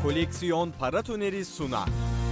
Koleksiyon Paratoneri sunar.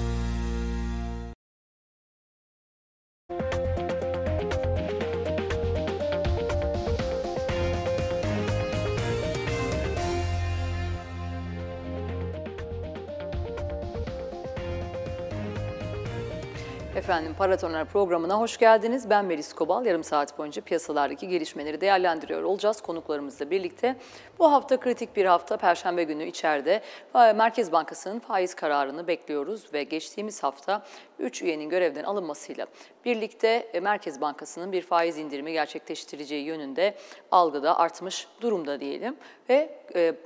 Efendim, Paratoner programına hoş geldiniz. Ben Melis Kobal. Yarım saat boyunca piyasalardaki gelişmeleri değerlendiriyor olacağız konuklarımızla birlikte. Bu hafta kritik bir hafta. Perşembe günü içeride Merkez Bankası'nın faiz kararını bekliyoruz ve geçtiğimiz hafta 3 üyenin görevden alınmasıyla birlikte Merkez Bankası'nın bir faiz indirimi gerçekleştireceği yönünde algıda artmış durumda diyelim. Ve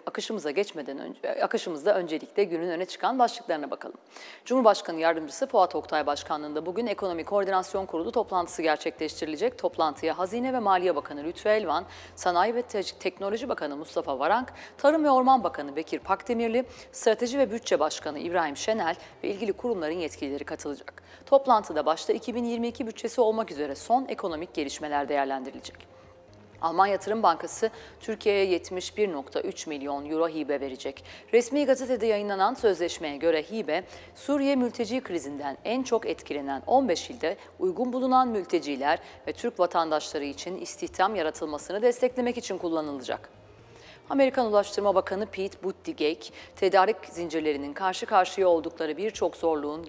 akışımızda öncelikle günün öne çıkan başlıklarına bakalım. Cumhurbaşkanı Yardımcısı Fuat Oktay Başkanlığı'nda bugün Ekonomi Koordinasyon Kurulu toplantısı gerçekleştirilecek. Toplantıya Hazine ve Maliye Bakanı Lütfü Elvan, Sanayi ve Teknoloji Bakanı Mustafa Varank, Tarım ve Orman Bakanı Bekir Pakdemirli, Strateji ve Bütçe Başkanı İbrahim Şenel ve ilgili kurumların yetkilileri katılacak. Toplantıda başta 2022 bütçesi olmak üzere son ekonomik gelişmeler değerlendirilecek. Alman Yatırım Bankası Türkiye'ye 71,3 milyon euro hibe verecek. Resmi gazetede yayınlanan sözleşmeye göre hibe, Suriye mülteci krizinden en çok etkilenen 15 ilde uygun bulunan mülteciler ve Türk vatandaşları için istihdam yaratılmasını desteklemek için kullanılacak. Amerikan Ulaştırma Bakanı Pete Buttigieg, tedarik zincirlerinin karşı karşıya oldukları birçok zorluğun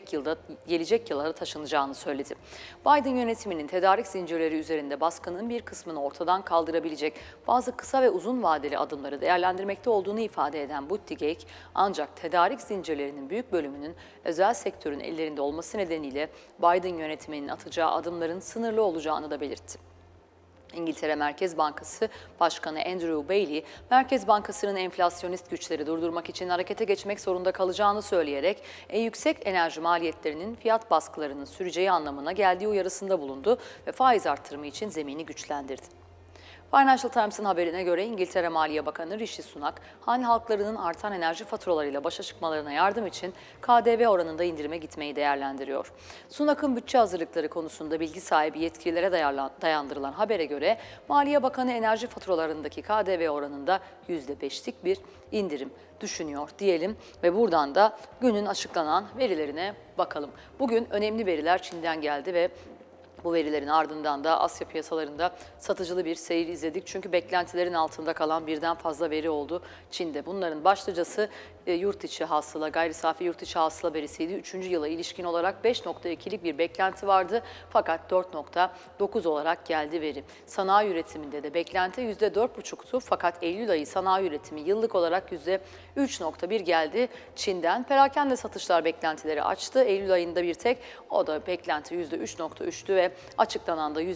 gelecek yıllara taşınacağını söyledi. Biden yönetiminin tedarik zincirleri üzerinde baskının bir kısmını ortadan kaldırabilecek bazı kısa ve uzun vadeli adımları değerlendirmekte olduğunu ifade eden Buttigieg, ancak tedarik zincirlerinin büyük bölümünün özel sektörün ellerinde olması nedeniyle Biden yönetiminin atacağı adımların sınırlı olacağını da belirtti. İngiltere Merkez Bankası Başkanı Andrew Bailey, Merkez Bankası'nın enflasyonist güçleri durdurmak için harekete geçmek zorunda kalacağını söyleyerek yüksek enerji maliyetlerinin fiyat baskılarının süreceği anlamına geldiği uyarısında bulundu ve faiz artırımı için zemini güçlendirdi. Financial Times'ın haberine göre İngiltere Maliye Bakanı Rishi Sunak, hane halklarının artan enerji faturalarıyla başa çıkmalarına yardım için KDV oranında indirime gitmeyi değerlendiriyor. Sunak'ın bütçe hazırlıkları konusunda bilgi sahibi yetkililere dayandırılan habere göre Maliye Bakanı enerji faturalarındaki KDV oranında %5'lik bir indirim düşünüyor diyelim ve buradan da günün açıklanan verilerine bakalım. Bugün önemli veriler Çin'den geldi ve bu verilerin ardından da Asya piyasalarında satıcılı bir seyir izledik. Çünkü beklentilerin altında kalan birden fazla veri oldu Çin'de. Bunların başlıcası yurt içi hasıla, gayri safi yurt içi hasıla verisiydi. 3. yıla ilişkin olarak 5,2'lik bir beklenti vardı. Fakat 4,9 olarak geldi veri. Sanayi üretiminde de beklenti %4,5'tu. Fakat Eylül ayı sanayi üretimi yıllık olarak %3,1 geldi Çin'den. Perakende satışlar beklentileri açtı. Eylül ayında bir tek, o da beklenti %3,3'tü ve açıklanan da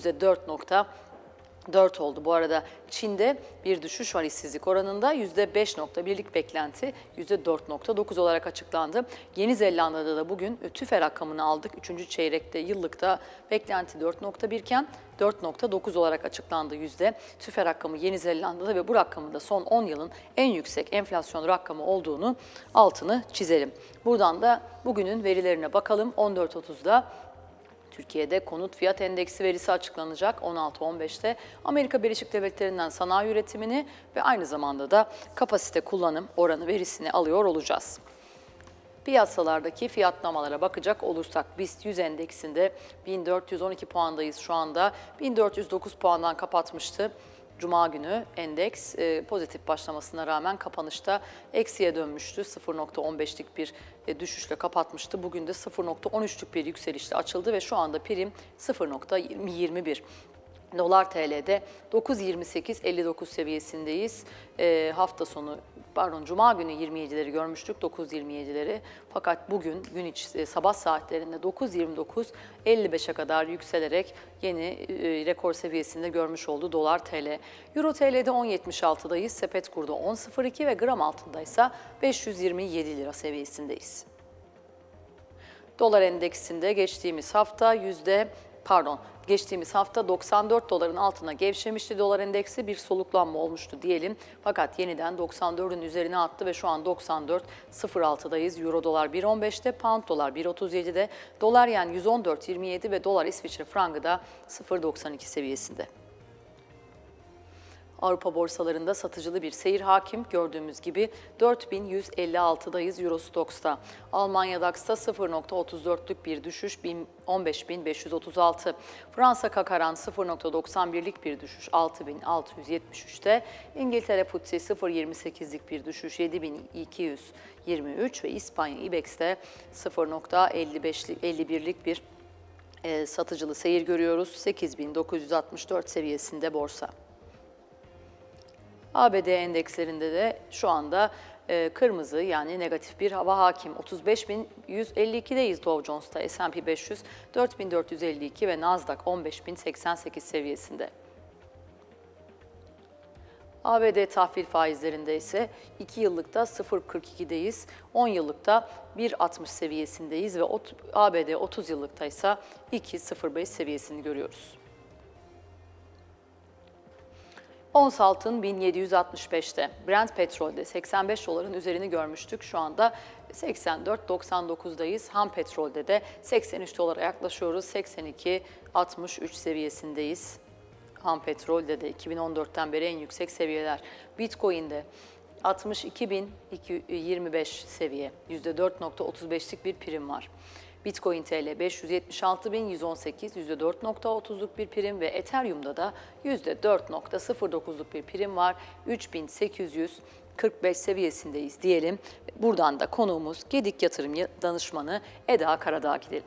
%4,4 oldu. Bu arada Çin'de bir düşüş var işsizlik oranında. %5,1'lik beklenti %4,9 olarak açıklandı. Yeni Zelanda'da da bugün TÜFE rakamını aldık. 3. çeyrekte yıllıkta beklenti 4,1 iken 4,9 olarak açıklandı TÜFE rakamı Yeni Zelanda'da ve bu rakamın da son 10 yılın en yüksek enflasyon rakamı olduğunu altını çizelim. Buradan da bugünün verilerine bakalım. 14.30'da Türkiye'de konut fiyat endeksi verisi açıklanacak 16-15'te. Amerika Birleşik Devletleri'nden sanayi üretimini ve aynı zamanda da kapasite kullanım oranı verisini alıyor olacağız. Piyasalardaki fiyatlamalara bakacak olursak BIST 100 endeksinde 1412 puandayız şu anda. 1409 puandan kapatmıştı. Cuma günü endeks pozitif başlamasına rağmen kapanışta eksiye dönmüştü. 0,15'lik bir düşüşle kapatmıştı. Bugün de 0,13'lük bir yükselişle açıldı ve şu anda prim 0,21. Dolar TL'de 9.28.59 seviyesindeyiz. Cuma günü 27'leri görmüştük, 9.27'leri. Fakat bugün sabah saatlerinde 9.29.55'e kadar yükselerek yeni rekor seviyesinde görmüş oldu Dolar TL. Euro TL'de 10.76'dayız, sepet kurdu 10.02 ve gram altındaysa 527 lira seviyesindeyiz. Dolar endeksinde geçtiğimiz hafta 94 doların altına gevşemişti dolar endeksi, bir soluklanma olmuştu diyelim. Fakat yeniden 94'ün üzerine attı ve şu an 94.06'dayız. Euro dolar 1.15'te, pound dolar 1.37'de, dolar yen 114.27 ve dolar İsviçre frangı da 0.92 seviyesinde. Avrupa borsalarında satıcılı bir seyir hakim. Gördüğümüz gibi 4156'dayız Eurostox'ta. Almanya DAX'ta 0,34'lük bir düşüş 15.536. Fransa CAC 0,91'lik bir düşüş 6.673'te. İngiltere FTSE 0,28'lik bir düşüş 7.223 ve İspanya IBEX'te 0,51'lik bir satıcılı seyir görüyoruz. 8.964 seviyesinde borsa. ABD endekslerinde de şu anda kırmızı yani negatif bir hava hakim. 35.152'deyiz Dow Jones'ta, S&P 500 4.452 ve Nasdaq 15.088 seviyesinde. ABD tahvil faizlerinde ise 2 yıllıkta 0.42'deyiz, 10 yıllıkta 1.60 seviyesindeyiz ve ABD 30 yıllıkta ise 2.05 seviyesini görüyoruz. Ons altın 1765'te, Brent petrolde 85 doların üzerini görmüştük. Şu anda 84.99'dayız. Ham petrolde de 83 dolara yaklaşıyoruz. 82.63 seviyesindeyiz. Ham petrolde de 2014'ten beri en yüksek seviyeler. Bitcoin'de 62.025 seviye, %4.35'lik bir prim var. Bitcoin TL 576.118, %4.30'luk bir prim ve Ethereum'da da %4.09'luk bir prim var. 3.845 seviyesindeyiz diyelim. Buradan da konuğumuz Gedik Yatırım Danışmanı Eda Karadağ'a gidelim.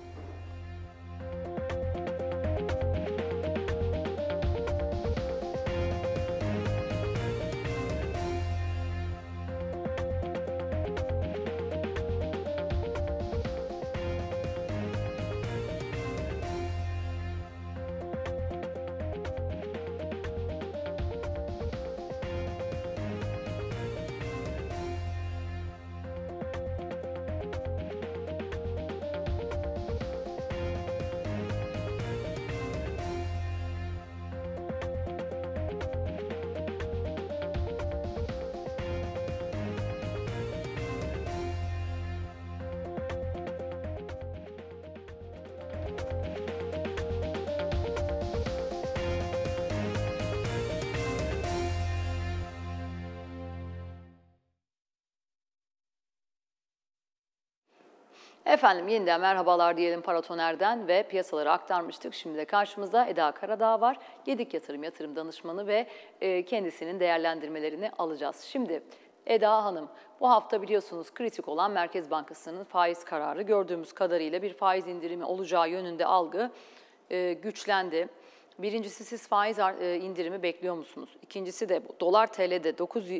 Efendim yeniden merhabalar diyelim Paratoner'den ve piyasaları aktarmıştık. Şimdi de karşımızda Eda Karadağ var. Gedik Yatırım Danışmanı ve kendisinin değerlendirmelerini alacağız. Şimdi Eda Hanım, bu hafta biliyorsunuz kritik olan Merkez Bankası'nın faiz kararı. Gördüğümüz kadarıyla bir faiz indirimi olacağı yönünde algı güçlendi. Birincisi, siz faiz indirimi bekliyor musunuz? İkincisi de dolar TL'de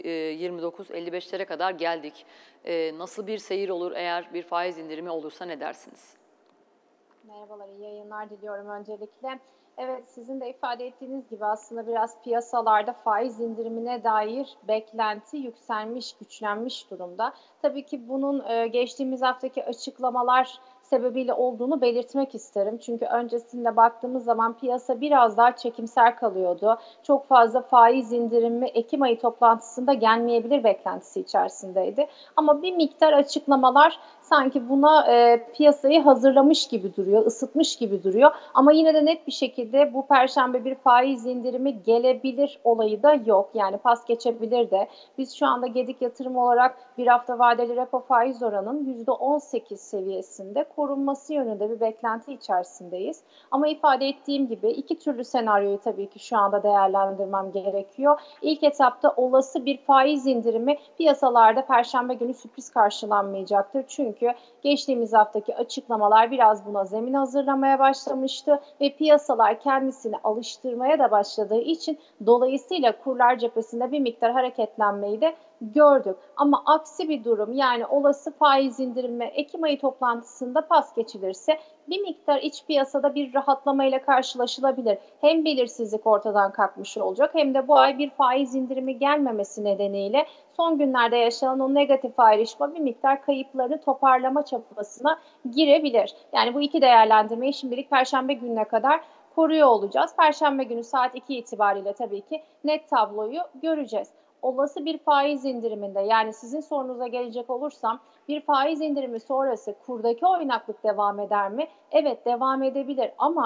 9.29-55'lere kadar geldik. Nasıl bir seyir olur eğer bir faiz indirimi olursa, ne dersiniz? Merhabalar, iyi yayınlar diliyorum öncelikle. Evet, sizin de ifade ettiğiniz gibi aslında biraz piyasalarda faiz indirimine dair beklenti yükselmiş, güçlenmiş durumda. Tabii ki bunun geçtiğimiz haftaki açıklamalar sebebiyle olduğunu belirtmek isterim. Çünkü öncesinde baktığımız zaman piyasa biraz daha çekimser kalıyordu. Çok fazla faiz indirimi Ekim ayı toplantısında gelmeyebilir beklentisi içerisindeydi. Ama bir miktar açıklamalar sanki buna piyasayı hazırlamış gibi duruyor, ısıtmış gibi duruyor. Ama yine de net bir şekilde bu perşembe bir faiz indirimi gelebilir olayı da yok. Yani pas geçebilir de. Biz şu anda Gedik Yatırım olarak bir hafta vadeli repo faiz oranının %18 seviyesinde korunması yönünde bir beklenti içerisindeyiz. Ama ifade ettiğim gibi iki türlü senaryoyu tabii ki şu anda değerlendirmem gerekiyor. İlk etapta olası bir faiz indirimi piyasalarda perşembe günü sürpriz karşılanmayacaktır. Çünkü geçtiğimiz haftaki açıklamalar biraz buna zemin hazırlamaya başlamıştı ve piyasalar kendisini alıştırmaya da başladığı için dolayısıyla kurlar cephesinde bir miktar hareketlenmeyi de gördük. Ama aksi bir durum, yani olası faiz indirimi Ekim ayı toplantısında pas geçilirse bir miktar iç piyasada bir rahatlamayla karşılaşılabilir. Hem belirsizlik ortadan kalkmış olacak hem de bu ay bir faiz indirimi gelmemesi nedeniyle son günlerde yaşanan o negatif ayrışma bir miktar kayıplarını toparlama çabasına girebilir. Yani bu iki değerlendirmeyi şimdilik Perşembe gününe kadar koruyor olacağız. Perşembe günü saat 2 itibariyle tabii ki net tabloyu göreceğiz. Olası bir faiz indiriminde, yani sizin sorunuza gelecek olursam, bir faiz indirimi sonrası kurdaki oynaklık devam eder mi? Evet, devam edebilir ama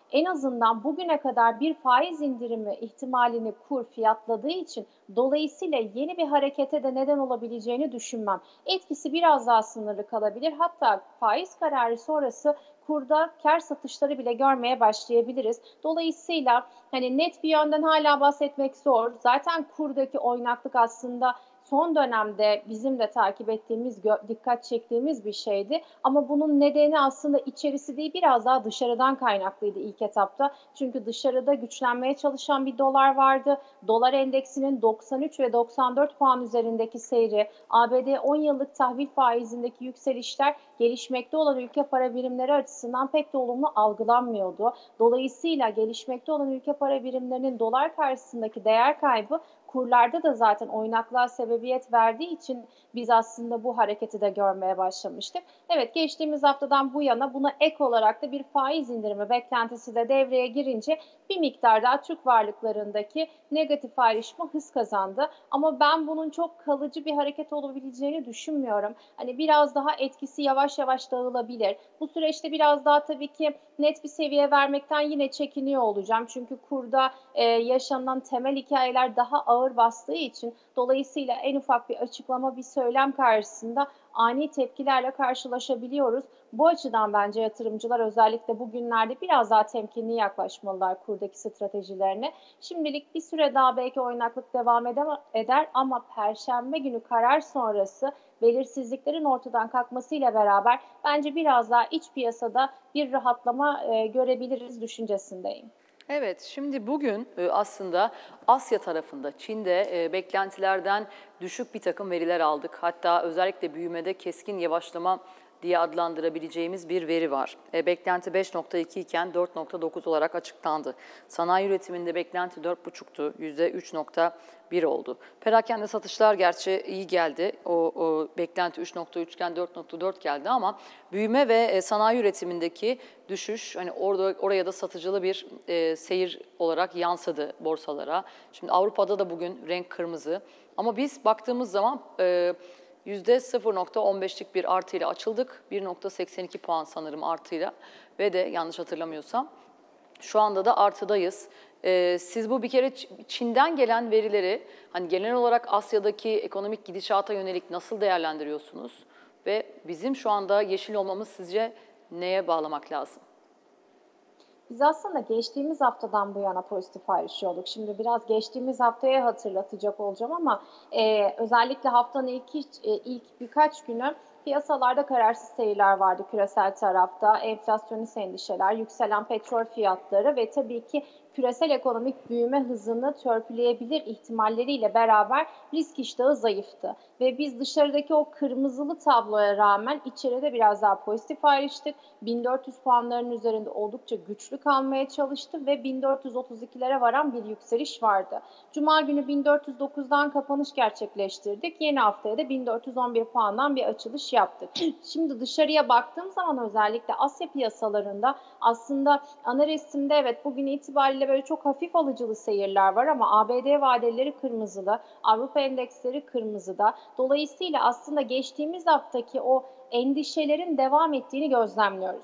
en azından bugüne kadar bir faiz indirimi ihtimalini kur fiyatladığı için dolayısıyla yeni bir harekete de neden olabileceğini düşünmem. Etkisi biraz daha sınırlı kalabilir. Hatta faiz kararı sonrası kurda kar satışları bile görmeye başlayabiliriz. Dolayısıyla hani net bir yönden hala bahsetmek zor. Zaten kurdaki oynaklık aslında son dönemde bizim de takip ettiğimiz, dikkat çektiğimiz bir şeydi. Ama bunun nedeni aslında içerisi değil, biraz daha dışarıdan kaynaklıydı ilk etapta. Çünkü dışarıda güçlenmeye çalışan bir dolar vardı. Dolar endeksinin 93 ve 94 puan üzerindeki seyri, ABD 10 yıllık tahvil faizindeki yükselişler gelişmekte olan ülke para birimleri açısından pek de olumlu algılanmıyordu. Dolayısıyla gelişmekte olan ülke para birimlerinin dolar karşısındaki değer kaybı kurlarda da zaten oynaklığa sebebiyet verdiği için biz aslında bu hareketi de görmeye başlamıştık. Evet, geçtiğimiz haftadan bu yana buna ek olarak da bir faiz indirimi beklentisi de devreye girince bir miktar daha Türk varlıklarındaki negatif ayrışma hız kazandı. Ama ben bunun çok kalıcı bir hareket olabileceğini düşünmüyorum. Hani biraz daha etkisi yavaş yavaş dağılabilir. Bu süreçte biraz daha tabii ki net bir seviye vermekten yine çekiniyor olacağım. Çünkü kurda yaşanan temel hikayeler daha ağır bastığı için dolayısıyla en ufak bir açıklama, bir söylem karşısında ani tepkilerle karşılaşabiliyoruz. Bu açıdan bence yatırımcılar özellikle bugünlerde biraz daha temkinli yaklaşmalılar kurdaki stratejilerine. Şimdilik bir süre daha belki oynaklık devam eder ama Perşembe günü karar sonrası belirsizliklerin ortadan kalkmasıyla beraber bence biraz daha iç piyasada bir rahatlama görebiliriz düşüncesindeyim. Evet, şimdi bugün aslında Asya tarafında, Çin'de beklentilerden düşük bir takım veriler aldık. Hatta özellikle büyümede keskin yavaşlama diye adlandırabileceğimiz bir veri var. Beklenti 5,2 iken 4,9 olarak açıklandı. Sanayi üretiminde beklenti 4,5'tu, %3,1 oldu. Perakende satışlar gerçi iyi geldi. O beklenti 3,3 iken 4,4 geldi ama büyüme ve sanayi üretimindeki düşüş hani oraya da satıcılı bir seyir olarak yansıdı borsalara. Şimdi Avrupa'da da bugün renk kırmızı. Ama biz baktığımız zaman %0,15'lik bir artıyla açıldık. 1,82 puan sanırım artıyla ve de yanlış hatırlamıyorsam şu anda da artıdayız. Siz bu bir kere Çin'den gelen verileri hani genel olarak Asya'daki ekonomik gidişata yönelik nasıl değerlendiriyorsunuz? Ve bizim şu anda yeşil olmamız sizce neye bağlamak lazım? Biz aslında geçtiğimiz haftadan bu yana pozitif ayrışıyorduk. Şimdi biraz geçtiğimiz haftaya hatırlatacak olacağım ama özellikle haftanın ilk birkaç günü piyasalarda kararsız seyirler vardı küresel tarafta. Enflasyonist endişeler, yükselen petrol fiyatları ve tabii ki küresel ekonomik büyüme hızını törpüleyebilir ihtimalleriyle beraber risk iştahı zayıftı. Ve biz dışarıdaki o kırmızılı tabloya rağmen içeride biraz daha pozitif ayrıştık. 1400 puanların üzerinde oldukça güçlü kalmaya çalıştı ve 1432'lere varan bir yükseliş vardı. Cuma günü 1409'dan kapanış gerçekleştirdik. Yeni haftaya da 1411 puandan bir açılış yaptık. Şimdi dışarıya baktığım zaman özellikle Asya piyasalarında aslında ana resimde evet bugün itibariyle böyle çok hafif alıcılı seyirler var ama ABD vadeleri kırmızılı, Avrupa endeksleri kırmızıda. Dolayısıyla aslında geçtiğimiz haftaki o endişelerin devam ettiğini gözlemliyoruz.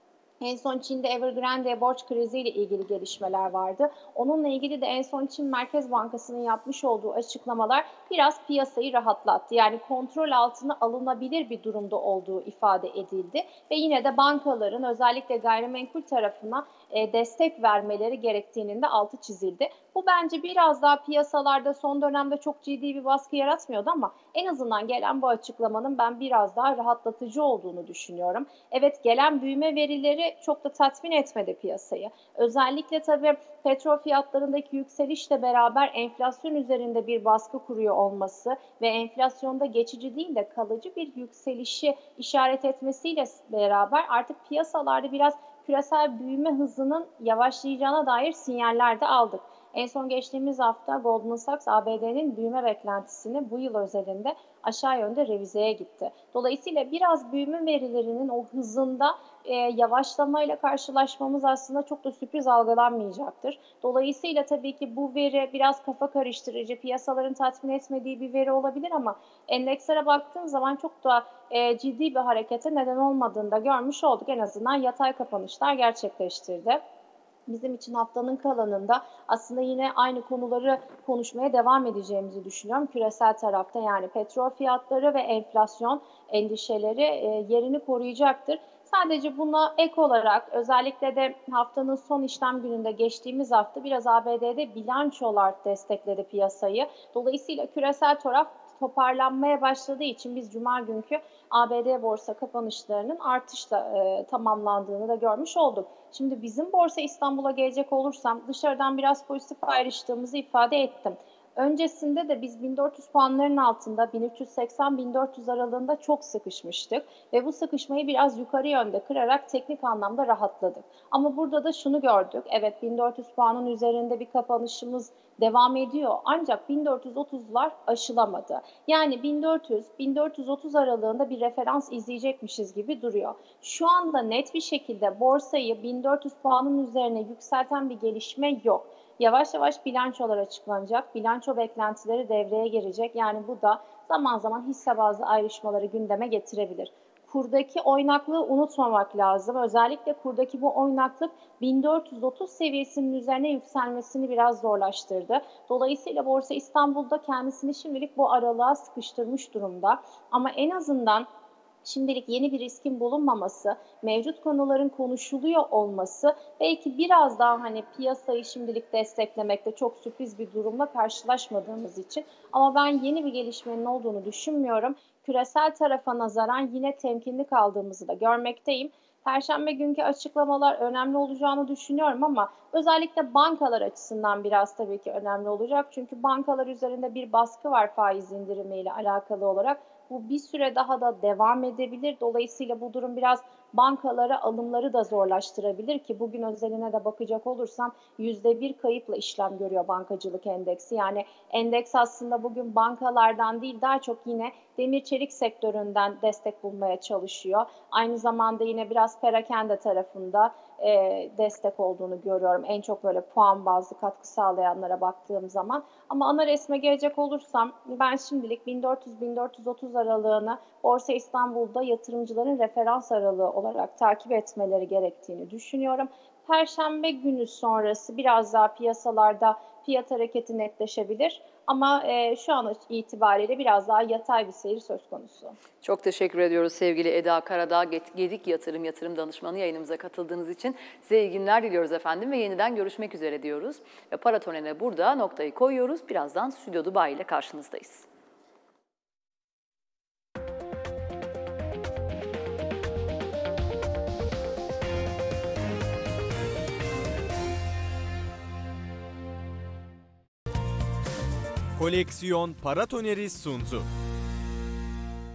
En son Çin'de Evergrande borç kriziyle ilgili gelişmeler vardı. Onunla ilgili de en son Çin Merkez Bankası'nın yapmış olduğu açıklamalar biraz piyasayı rahatlattı. Yani kontrol altına alınabilir bir durumda olduğu ifade edildi. Ve yine de bankaların özellikle gayrimenkul tarafına destek vermeleri gerektiğinin de altı çizildi. Bu bence biraz daha piyasalarda son dönemde çok ciddi bir baskı yaratmıyordu ama en azından gelen bu açıklamanın ben biraz daha rahatlatıcı olduğunu düşünüyorum. Evet, gelen büyüme verileri çok da tatmin etmedi piyasayı. Özellikle tabii petrol fiyatlarındaki yükselişle beraber enflasyon üzerinde bir baskı kuruyor olması ve enflasyonda geçici değil de kalıcı bir yükselişi işaret etmesiyle beraber artık piyasalarda biraz küresel büyüme hızının yavaşlayacağına dair sinyaller de aldık. En son geçtiğimiz hafta Goldman Sachs ABD'nin büyüme beklentisini bu yıl özelinde aşağı yönde revizeye gitti. Dolayısıyla biraz büyüme verilerinin o hızında yavaşlamayla karşılaşmamız aslında çok da sürpriz algılanmayacaktır. Dolayısıyla tabii ki bu veri biraz kafa karıştırıcı, piyasaların tatmin etmediği bir veri olabilir ama endekslere baktığım zaman çok da ciddi bir harekete neden olmadığını da görmüş olduk. En azından yatay kapanışlar gerçekleştirdi. bizim için haftanın kalanında aslında yine aynı konuları konuşmaya devam edeceğimizi düşünüyorum. Küresel tarafta yani petrol fiyatları ve enflasyon endişeleri yerini koruyacaktır. Sadece buna ek olarak özellikle de haftanın son işlem gününde geçtiğimiz hafta biraz ABD'de bilançolar destekledi piyasayı. Dolayısıyla küresel taraf toparlanmaya başladığı için biz Cuma günkü ABD borsa kapanışlarının artışla tamamlandığını da görmüş olduk. Şimdi bizim Borsa İstanbul'a gelecek olursam dışarıdan biraz pozitif ayrıştığımızı ifade ettim. Öncesinde de biz 1400 puanların altında 1380-1400 aralığında çok sıkışmıştık ve bu sıkışmayı biraz yukarı yönde kırarak teknik anlamda rahatladık. Ama burada da şunu gördük. Evet 1400 puanın üzerinde bir kapanışımız devam ediyor ancak 1430'lar aşılamadı. Yani 1400-1430 aralığında bir referans izleyecekmişiz gibi duruyor. Şu anda net bir şekilde borsayı 1400 puanın üzerine yükselten bir gelişme yok. Yavaş yavaş bilançolar açıklanacak, bilanço beklentileri devreye girecek. Yani bu da zaman zaman hisse bazlı ayrışmaları gündeme getirebilir. Kurdaki oynaklığı unutmamak lazım. Özellikle kurdaki bu oynaklık 1430 seviyesinin üzerine yükselmesini biraz zorlaştırdı. Dolayısıyla Borsa İstanbul'da kendisini şimdilik bu aralığa sıkıştırmış durumda. Ama en azından şimdilik yeni bir riskin bulunmaması, mevcut konuların konuşuluyor olması belki biraz daha piyasayı şimdilik desteklemekte çok sürpriz bir durumla karşılaşmadığımız için. Ama ben yeni bir gelişmenin olduğunu düşünmüyorum. Küresel tarafa nazaran yine temkinli kaldığımızı da görmekteyim. Perşembe günkü açıklamalar önemli olacağını düşünüyorum ama özellikle bankalar açısından biraz tabii ki önemli olacak. Çünkü bankalar üzerinde bir baskı var faiz indirimiyle alakalı olarak. Bu bir süre daha da devam edebilir. Dolayısıyla bu durum biraz bankalara alımları da zorlaştırabilir ki bugün özeline de bakacak olursam %1 kayıpla işlem görüyor bankacılık endeksi. Yani endeks aslında bugün bankalardan değil daha çok yine demir çelik sektöründen destek bulmaya çalışıyor. Aynı zamanda yine biraz perakende tarafında destek olduğunu görüyorum. En çok böyle puan bazlı katkı sağlayanlara baktığım zaman. Ama ana resme gelecek olursam ben şimdilik 1400-1430 aralığını Borsa İstanbul'da yatırımcıların referans aralığı olarak takip etmeleri gerektiğini düşünüyorum. Perşembe günü sonrası biraz daha piyasalarda fiyat hareketi netleşebilir. Ama şu an itibariyle biraz daha yatay bir seyir söz konusu. Çok teşekkür ediyoruz sevgili Eda Karadağ, Gedik yatırım danışmanı yayınımıza katıldığınız için. Size iyi günler diliyoruz efendim ve yeniden görüşmek üzere diyoruz. Ve Paratonen'e burada noktayı koyuyoruz. Birazdan Stüdyo Dubai ile karşınızdayız. Koleksiyon Paratoneri sundu.